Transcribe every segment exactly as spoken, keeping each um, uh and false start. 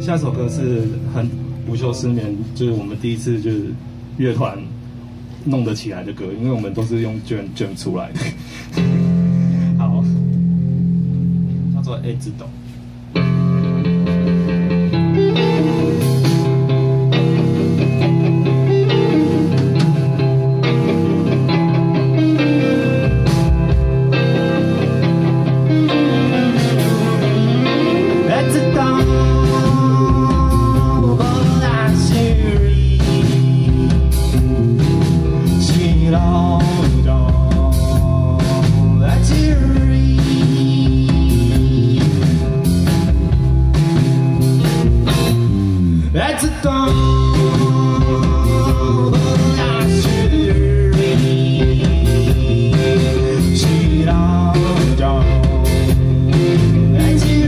下一首歌是很无休失眠，就是我们第一次就是乐团弄得起来的歌，因为我们都是用卷卷出来的。好，叫做 A 字斗。 That's a dawn, I should read. She don't know. That's a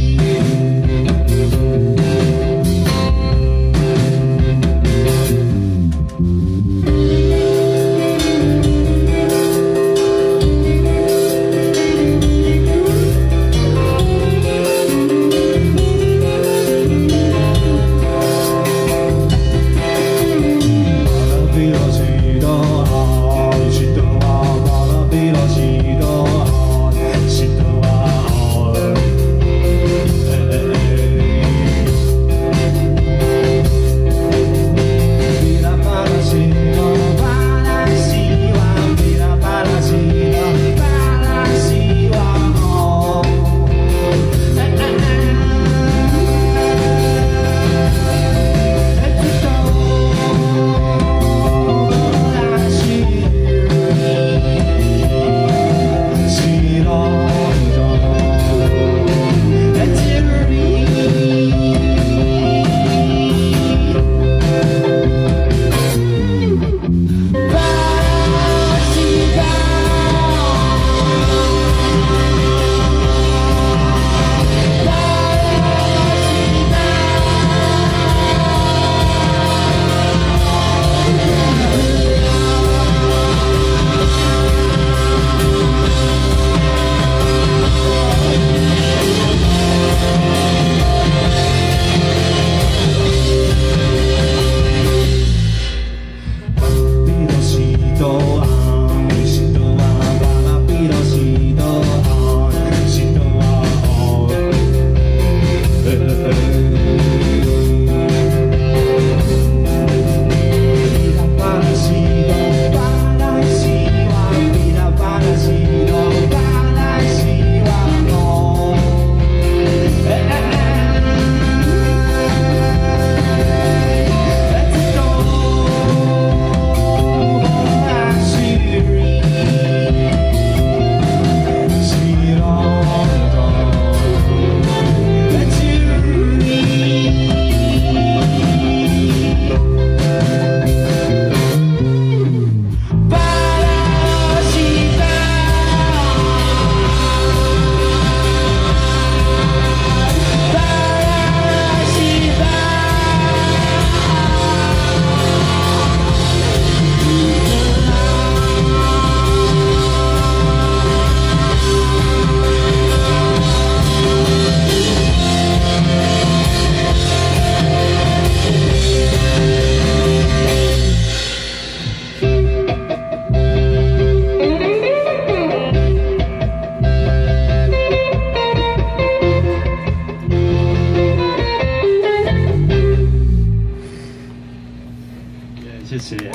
谢谢。时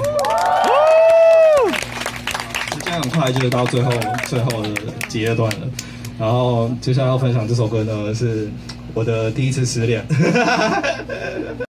间很快就到最后最后的阶段了，然后接下来要分享这首歌呢，是我的第一次失恋。